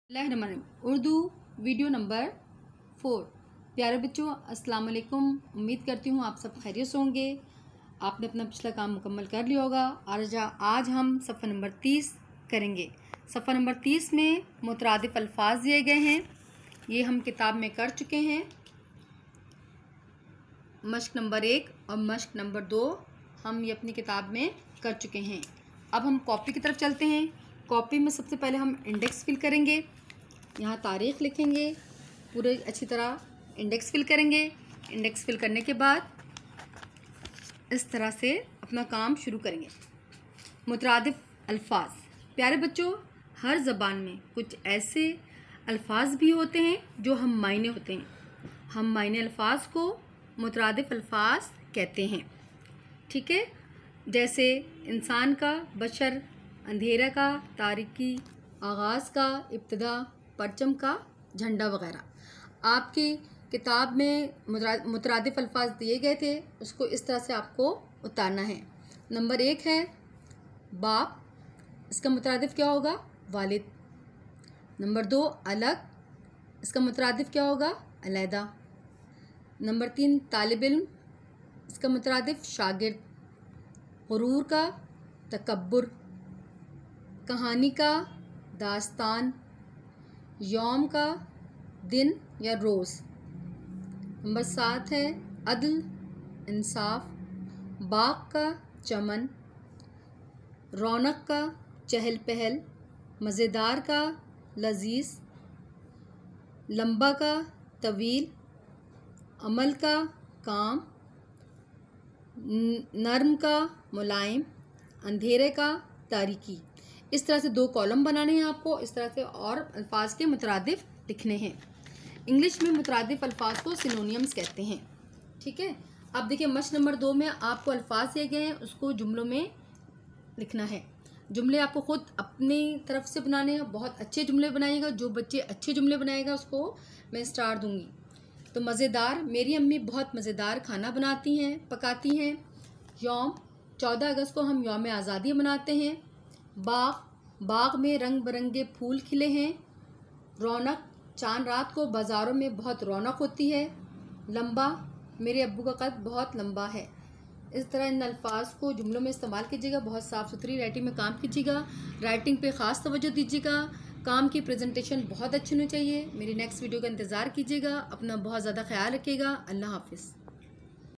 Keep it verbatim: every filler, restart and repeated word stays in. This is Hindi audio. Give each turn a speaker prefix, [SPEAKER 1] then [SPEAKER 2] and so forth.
[SPEAKER 1] बिस्मिल्लाहिर्रहमानिर्रहीम। Urdu video number four. प्यारे बच्चों, अस्सलाम वालेकुम। उम्मीद करती हूँ आप सब खैरियत से होंगे। आपने अपना पिछला काम मुकम्मल कर लिया होगा। आज आज हम सफ़ा नंबर तीस करेंगे। सफ़ा नंबर तीस में मुतरादिफ अल्फाज दिए गए हैं। ये हम किताब में कर चुके हैं। मश्क नंबर एक और मश्क नंबर दो हम ये अपनी किताब में कर चुके हैं। अब हम कॉपी की तरफ चलते हैं। कॉपी में सबसे पहले हम इंडेक्स फिल करेंगे। यहाँ तारीख़ लिखेंगे, पूरे अच्छी तरह इंडेक्स फिल करेंगे। इंडेक्स फिल करने के बाद इस तरह से अपना काम शुरू करेंगे। मुतरादिफ अल्फाज। प्यारे बच्चों, हर ज़बान में कुछ ऐसे अल्फाज भी होते हैं जो हम मायने होते हैं। हम मायने अल्फाज को मुतरादिफ अल्फाज कहते हैं। ठीक है, जैसे इंसान का, बशर, अंधेरा का, तारीकी, आगाज़ का, इब्तिदा, परचम का, झंडा वगैरह। आपकी किताब में मुतरादिफ अल्फाज दिए गए थे, उसको इस तरह से आपको उतारना है। नंबर एक है बाप, इसका मुतरादिफ क्या होगा? वालिद। नंबर दो अलग, इसका मुतरादिफ क्या होगा? अलहदा। नंबर तीन तालिब इल्म, इसका मुतरादिफ शागिर्द। गुरूर का तकब्बुर। कहानी का दास्तान। यौम का दिन या रोज़। नंबर सात है अदल, इंसाफ। बाग का चमन। रौनक का चहल पहल। मज़ेदार का लजीज। लंबा का तवील। अमल का काम। नर्म का मुलायम। अंधेरे का तारीकी। इस तरह से दो कॉलम बनाने हैं आपको। इस तरह से और अल्फाज के मुतरादिफ लिखने हैं। इंग्लिश में मुतरादिफ अल्फाज को सिनोनियम्स कहते हैं। ठीक है, अब देखिए मश्क नंबर दो में आपको अल्फाज दिए गए हैं, उसको जुमलों में लिखना है। जुमले आपको ख़ुद अपनी तरफ से बनाने हैं। बहुत अच्छे जुमले बनाइएगा। जो बच्चे अच्छे जुमले बनाएगा उसको मैं स्टार दूंगी। तो मज़ेदार, मेरी अम्मी बहुत मज़ेदार खाना बनाती हैं, पकाती हैं। यौम, चौदह अगस्त को हम यौम आज़ादी मनाते हैं। बाग, बाग में रंग बिरंगे फूल खिले हैं। रौनक, चांद रात को बाज़ारों में बहुत रौनक होती है। लंबा, मेरे अब्बू का कद बहुत लंबा है। इस तरह इन अल्फाज को जुमलों में इस्तेमाल कीजिएगा। बहुत साफ़ सुथरी राइटिंग में काम कीजिएगा। राइटिंग पे ख़ास तवज्जो दीजिएगा। काम की प्रेजेंटेशन बहुत अच्छी होनी चाहिए। मेरी नेक्स्ट वीडियो का इंतज़ार कीजिएगा। अपना बहुत ज़्यादा ख्याल रखिएगा। अल्लाह हाफ़िज़।